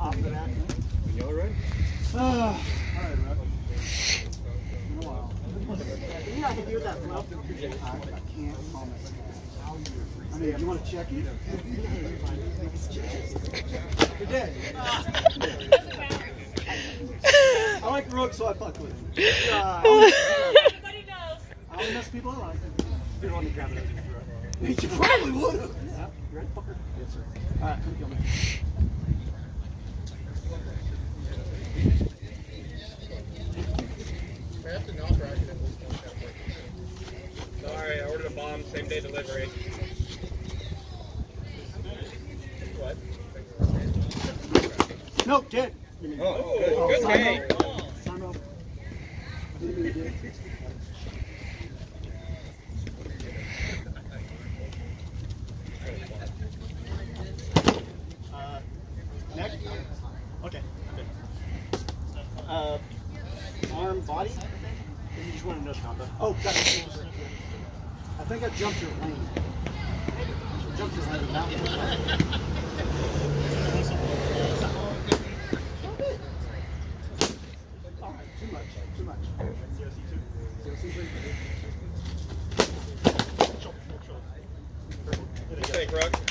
off the bat. You all right? All right, Rook. In a while. You know I can do that flow. I can't promise. I mean, you want to check it? You're dead. I like Rook, so I fuck with him. Everybody knows. I only mess people I like. You don't want me grabbing it. You probably would have. Yeah. You ready, fucker? Yes, sir. All right, come kill me. Sorry, I ordered a bomb, same day delivery. What? Nope, dead. Oh, good game. Sign off. Neck? Okay, I'm good. Arm, body? You just want to know combo. Oh, got it. I think I jumped your lane. Jumped your lane. That was alright, too much. Too much. What do you think, Rook?